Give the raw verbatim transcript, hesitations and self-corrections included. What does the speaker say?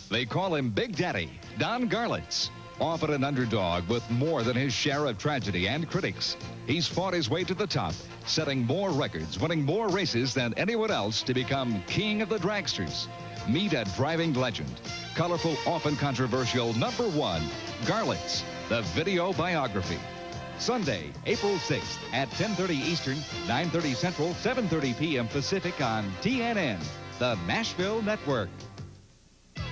They call him Big Daddy, Don Garlits. Often an underdog with more than his share of tragedy and critics, he's fought his way to the top, setting more records, winning more races than anyone else to become king of the dragsters. Meet a driving legend. Colorful, often controversial, number one, Garlits, the video biography. Sunday, April sixth at ten thirty Eastern, nine thirty Central, seven thirty p m Pacific on T N N, the Nashville Network.